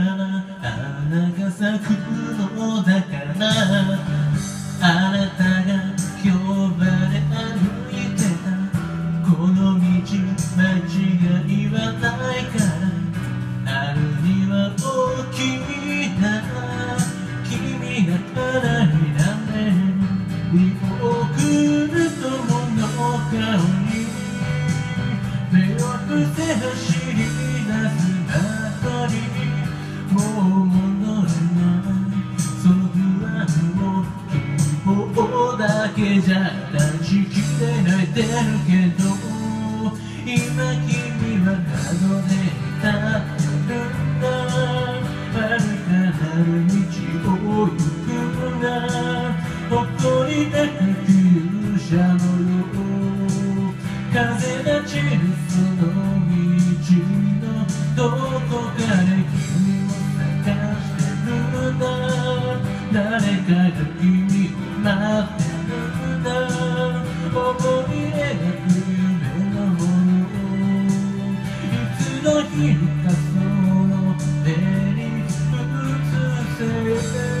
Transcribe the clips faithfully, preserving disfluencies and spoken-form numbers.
花が咲くのだからあなたが今日まで歩いてたこの道間違いはないからあるには大きな君が花になれ見送る友の顔に目を伏せ走り出すばかりもう戻れないその不安を希望だけじゃ断ち切れないてるけど今君は角で立ってるんだ遥かなる道を行くんだ誇り高く勇者のよう風立ちるその道のどこかで君を探してるんだ誰かが君を待ってるんだ思い描く夢のものいつの日かその目に映せ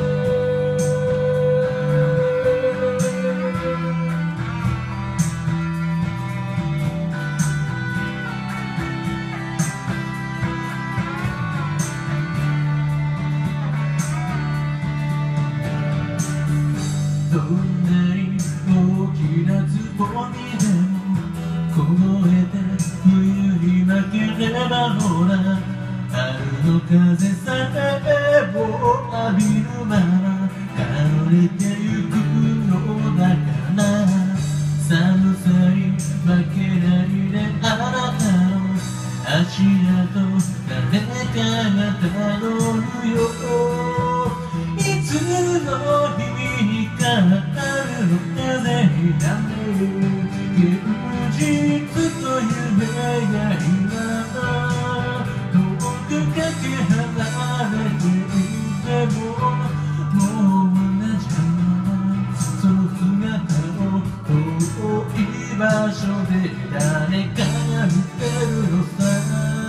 どんなに大きなつぼみでも凍えて冬に負ければほら春の風さえを浴びるまま枯れてゆくのだから寒さに負けないであなたの足跡誰かがたどるよいつの日にか春の風になる現実と夢が今遠くかけ離れていてももう同じその姿を遠い場所で誰かが見てるのさ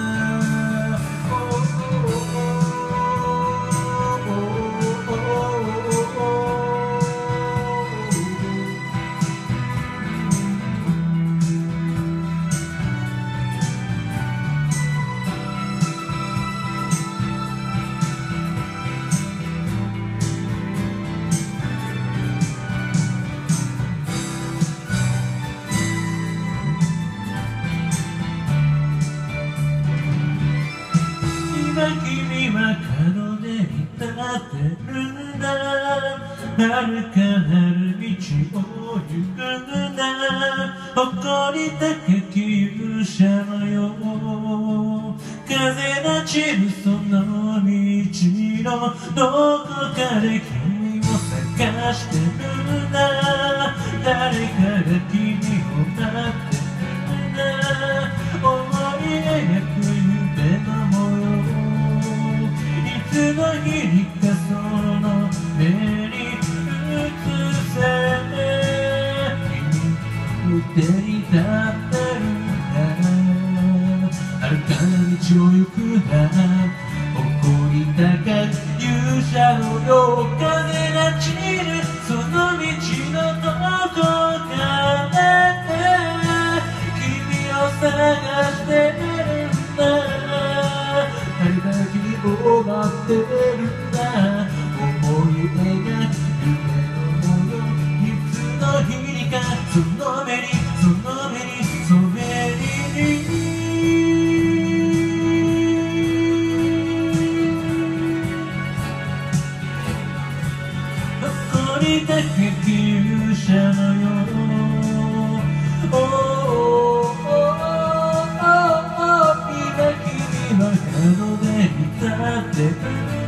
今君は角で立ってるんだ遥かなる道を行くんだ誇り高き勇者のよう風立ちるその道のどこかで君を探してるんだ誰かが君を待ってるんだ思い描く夢の模様いつの日にかその目に映せ君の手に立ってるんだ遥かな道を行くんだ誇り高く勇者のよう風立ちるその道のどこかで君を探してるんだ誰かが君を待ってるんだ思い描く夢のものいつの日にかその目にその目にその目に誇り高き勇者のよう今君は角で立ってる